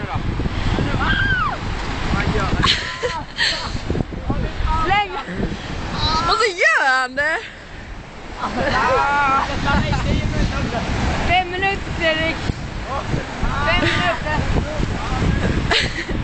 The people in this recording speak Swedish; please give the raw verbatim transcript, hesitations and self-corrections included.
Släng! Och så gör han det! Fem minuter, Erik! Fem minuter!